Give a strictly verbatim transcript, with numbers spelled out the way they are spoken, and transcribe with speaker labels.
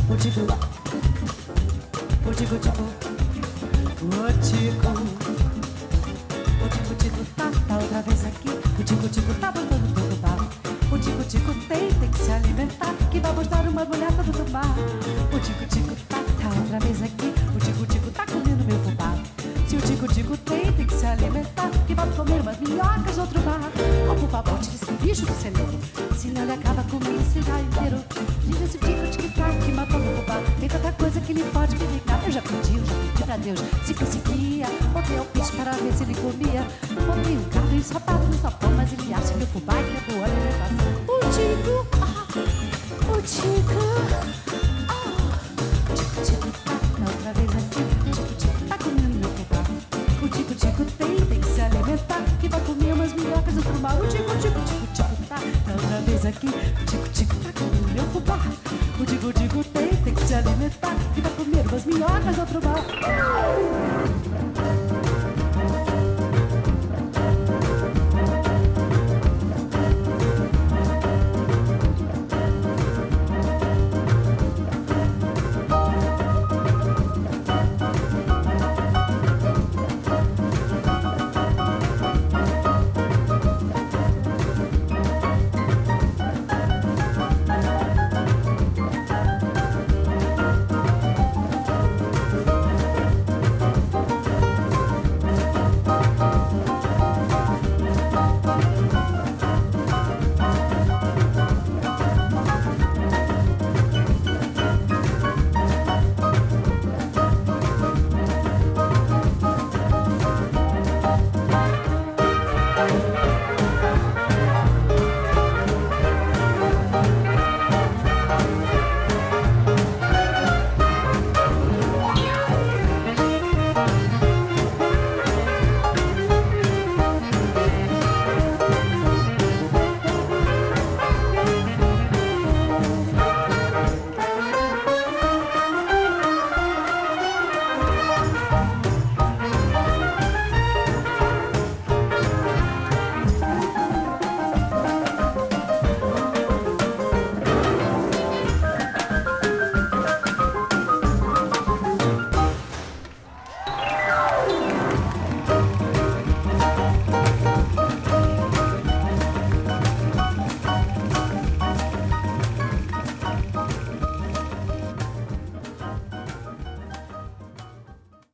Speaker 1: o tico, o tico, tico, o tico, o tico, tico, tá, tá outra vez aqui. O tico, tico, tá botando todo bar. O tico, tico, tem, tem que se alimentar, que vai botar uma boneca do bar. O tico, tico, tá, tá outra vez aqui. O tico, tico, tá comendo meu fubá. Se o tico, tico tem, tem que se alimentar, que vai comer umas minhocas no outro bar. Ó, por favor, tira esse bicho do celeiro, senão ele acaba comigo esse raio inteiro. Diga esse tico, tico, tá, que matou meu fubá. Tem tanta coisa que ele pode medicar. Eu já pedi, eu já pedi pra Deus, se conseguia. Botei o bicho para ver se ele comia. Botei um carro ensopado no sopão, mas ele acha que o fubá é que é boa alimentação. O tico, ah, o tico, ah, o tico, tico, tá, tá outra vez aqui. O tico, tico, tá comendo meu fubá. O tico, tico tem, tem que se alimentar, que vai comer umas minhocas no fubá. O tico, tico, tico, tico, tá, tá outra vez aqui. O tico, tico, tá comendo meu fubá. O tico, tico tem, tem que se alimentar, que vai comer umas minhocas no outro bar.